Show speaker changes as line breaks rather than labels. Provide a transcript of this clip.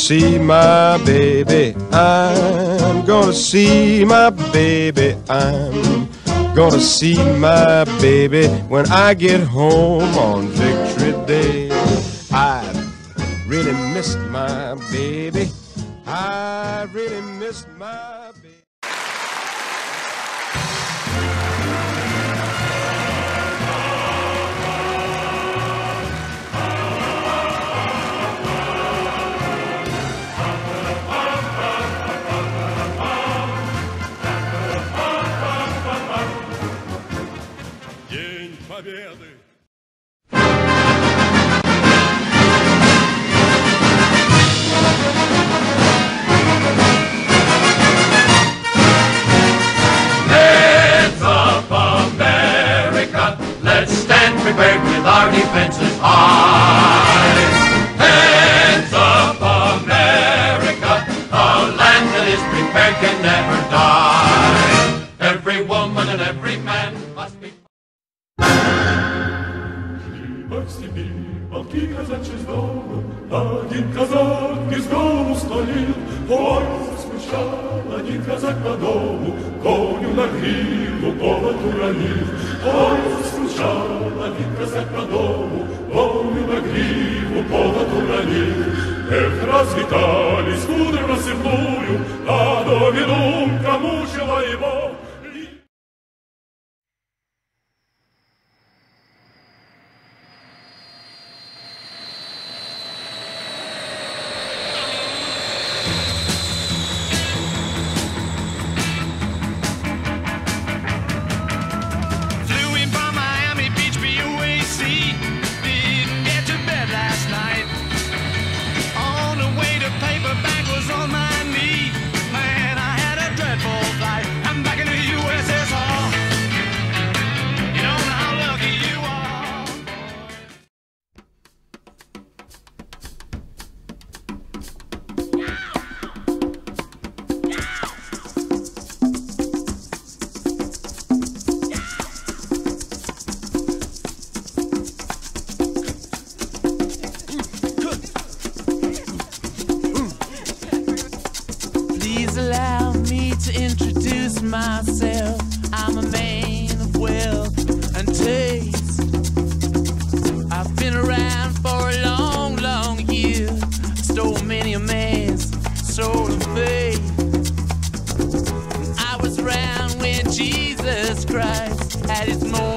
see my baby. I'm gonna see my baby. I'm gonna see my baby when I get home on Victory Day. I really missed my baby. I really missed my baby.
День Победы!
Heads up, America! Let's stand prepared with our defenses high. Heads up, America! A land that is prepared can never die. Every woman and every man must be.
В степи полки казачьи сдолу, один казак из дому столил. Ой, заскучал один казак по дому, коню на гриву повод уронил. Ой, заскучал один казак по дому, коню на гриву повод уронил. Эх, разлетались кудри в рассыпную, а доминунка мучила его.
Allow me to introduce myself. I'm a man of wealth and taste. I've been around for a long, long year. Stole many a man's soul of faith. I was around when Jesus Christ had his moment.